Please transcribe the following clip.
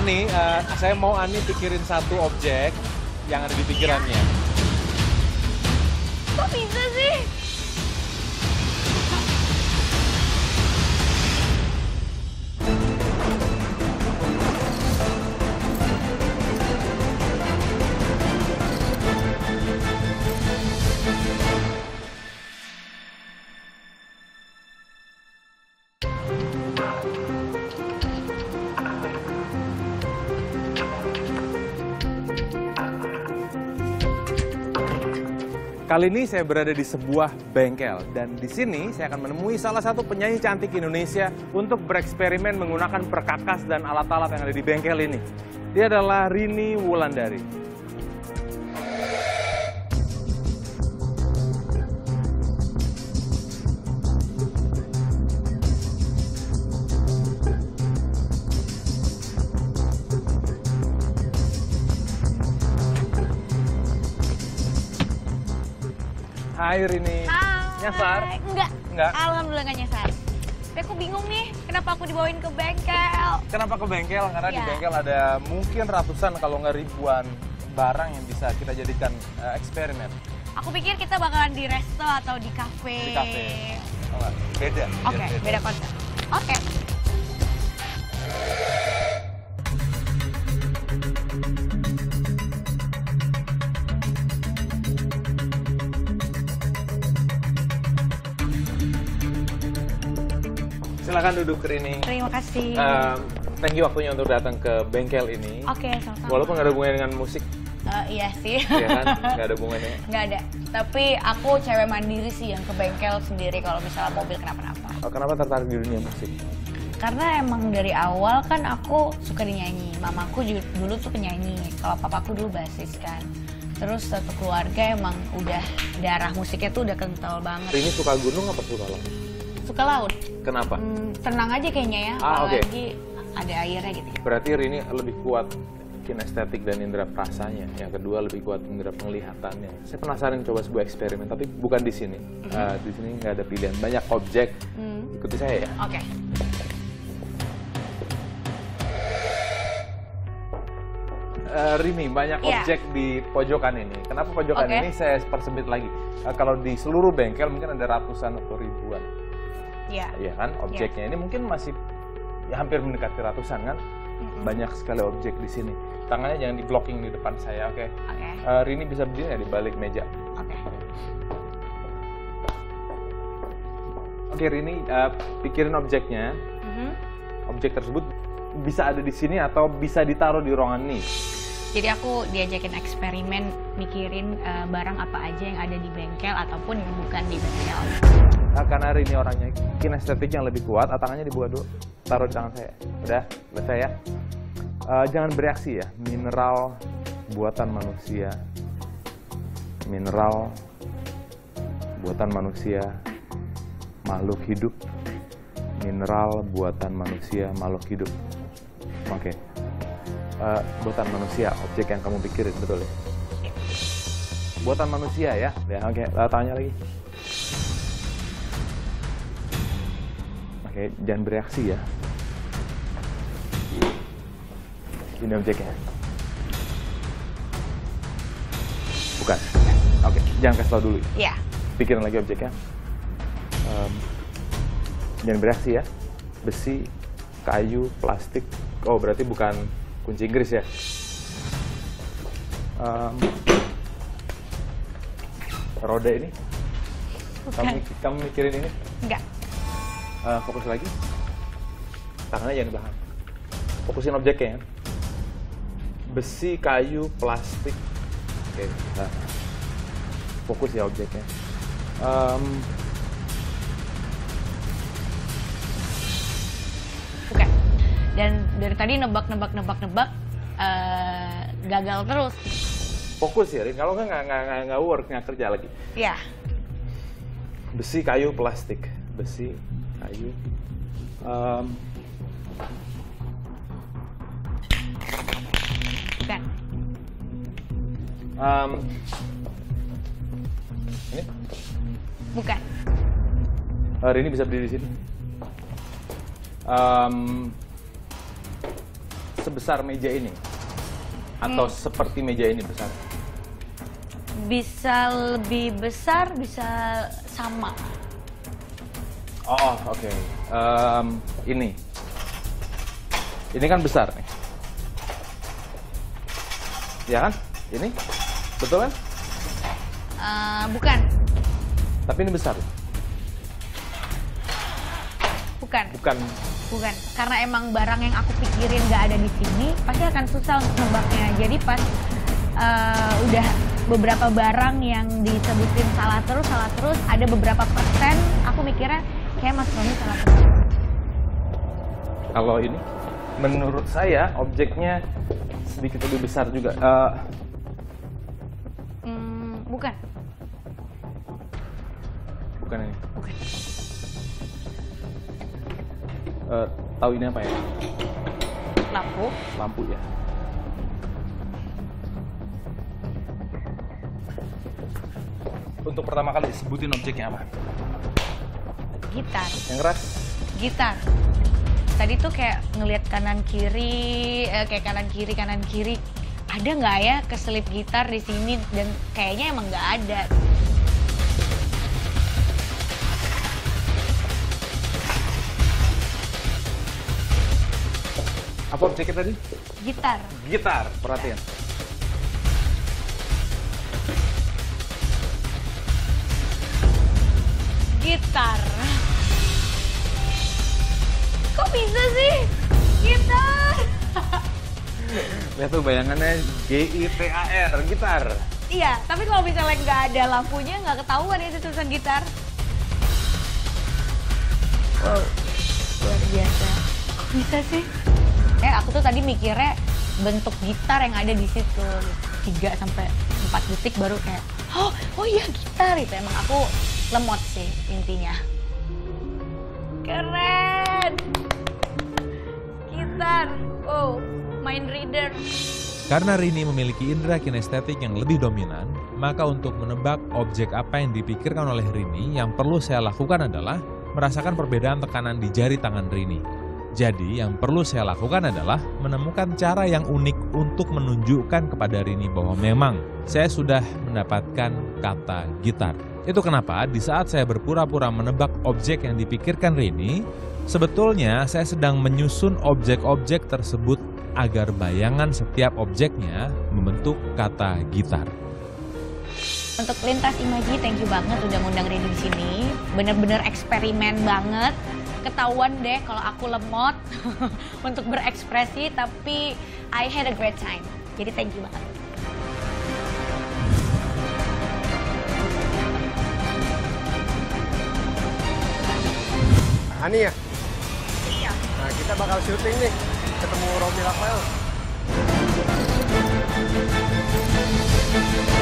Ani, saya mau Ani pikirin satu objek yang ada di pikirannya. Kok bisa sih? Kali ini saya berada di sebuah bengkel dan di sini saya akan menemui salah satu penyanyi cantik Indonesia untuk bereksperimen menggunakan perkakas dan alat-alat yang ada di bengkel ini. Dia adalah Rini Wulandari. Hai Rini. Hai. Nyasar? Enggak. Alhamdulillah nggak nyasar. Tapi aku bingung nih, kenapa aku dibawain ke bengkel? Kenapa ke bengkel? Karena di Ya. bengkel ada mungkin ratusan kalau nggak ribuan barang yang bisa kita jadikan eksperimen. Aku pikir kita bakalan di resto atau di kafe. Di kafe. Oh, nggak? Beda. Oke, biar beda konsep. Oke. Silakan duduk Rini. Terima kasih. Thank you waktunya untuk datang ke bengkel ini. Oke, sama-sama. Walaupun nggak ada hubungannya dengan musik, Iya sih. ya kan? Nggak ada hubungannya. Nggak ada. Tapi aku cewek mandiri sih yang ke bengkel sendiri kalau misalnya mobil kenapa-napa. Kenapa tertarik di dunia musik? Karena emang dari awal kan aku suka dinyanyi. Mamaku juga dulu tuh penyanyi. Kalau papaku dulu basis kan. Terus satu keluarga emang udah darah musiknya tuh udah kental banget. Rini suka gunung apa suka laut? Suka laut. Kenapa? Tenang aja kayaknya ya. Oke. Apalagi ada airnya gitu. Berarti Rini lebih kuat kinestetik dan indera perasanya. Yang kedua lebih kuat indera penglihatannya. Saya penasaran coba sebuah eksperimen, tapi bukan di sini. Di sini nggak ada pilihan. Banyak objek. Ikuti saya ya. Oke. Rini, banyak Iya. objek di pojokan ini. Kenapa pojokan Oke. ini saya persempit lagi? Kalau di seluruh bengkel mungkin ada ratusan atau ribuan. Iya. Iya kan? Objeknya ini mungkin masih ya, hampir mendekati ratusan kan? Banyak sekali objek di sini. Tangannya jangan di blocking di depan saya, oke? Oke. Rini bisa berdiri ya di balik meja. Oke. Oke, Rini, pikirin objeknya. Objek tersebut bisa ada di sini atau bisa ditaruh di ruangan ini. Jadi aku diajakin eksperimen mikirin barang apa aja yang ada di bengkel ataupun yang bukan di bengkel. Karena Rini orangnya kinestetiknya lebih kuat, tangannya dibuka dulu. Taruh di tangan saya. Udah, selesai ya. Jangan bereaksi ya. Mineral buatan manusia. Mineral buatan manusia. Makhluk hidup. Mineral buatan manusia, makhluk hidup. Oke. Buatan manusia, objek yang kamu pikirin, betul ya? Buatan manusia ya? Ya, oke. Tanya lagi. Oke, jangan bereaksi ya. Ini objeknya. Bukan. Oke, jangan kasih tau dulu. Iya. Pikirin lagi objeknya. Jangan bereaksi ya. Besi, kayu, plastik. Oh, berarti bukan kunci Inggris ya. Roda ini. Bukan. Kamu mikirin ini? Enggak. Fokus lagi. Tangannya jangan di belakang. Fokusin objeknya ya. Besi, kayu, plastik. Oke. Nah. Fokus ya objeknya. Bukan. Dan dari tadi nebak, gagal terus. Fokus ya, Rin. Kalau nggak work, nggak kerja lagi. Iya. Besi, kayu, plastik. Besi, kayu. Bukan. Ini? Bukan. Hari ini bisa berdiri di sini. sebesar meja ini? Atau seperti meja ini besar? Bisa lebih besar, bisa sama. Oh, oke. Ini kan besar nih. Ya kan? Ini? Betul kan? Bukan. Tapi ini besar. Bukan. Bukan. Bukan. Karena emang barang yang aku pikirin nggak ada di sini, pasti akan susah untuk nebaknya. Jadi pas udah beberapa barang yang disebutin salah terus, ada beberapa persen, aku mikirnya kayak Mas Roni salah terus. Kalau ini, menurut saya objeknya sedikit lebih besar juga. Bukan. Bukan ini. Bukan. Tahu ini apa ya? Lampu. Lampu ya. Untuk pertama kali sebutin objeknya apa? Gitar. Yang keras? Gitar. Tadi tuh kayak ngelihat kanan kiri, kanan kiri. Ada nggak ya keselip gitar di sini? Dan kayaknya emang nggak ada. Apa objeknya tadi? Gitar. Gitar, perhatian. Gitar. Kok bisa sih? Gitar. Lihat tuh bayangannya GITAR, gitar. Iya, tapi kalau misalnya nggak ada lampunya, nggak ketahuan itu tulisan gitar. Wow, luar biasa. Kok bisa sih? Aku tuh tadi mikirnya bentuk gitar yang ada di situ. 3 sampai 4 detik baru kayak, oh iya gitar itu. Emang aku lemot sih intinya. Keren. Gitar. Oh, mind reader. Karena Rini memiliki indera kinestetik yang lebih dominan, maka untuk menebak objek apa yang dipikirkan oleh Rini, yang perlu saya lakukan adalah merasakan perbedaan tekanan di jari tangan Rini. Jadi yang perlu saya lakukan adalah menemukan cara yang unik untuk menunjukkan kepada Rini bahwa memang saya sudah mendapatkan kata gitar. Itu kenapa di saat saya berpura-pura menebak objek yang dipikirkan Rini, sebetulnya saya sedang menyusun objek-objek tersebut agar bayangan setiap objeknya membentuk kata gitar. Untuk Lintas Imaji, thank you banget udah ngundang Rini di sini. Bener-bener eksperimen banget. Ketahuan deh kalau aku lemot untuk berekspresi, tapi I had a great time. Jadi thank you banget. Ani ya? Iya. Nah, kita bakal syuting nih. Ketemu Romi Rafael.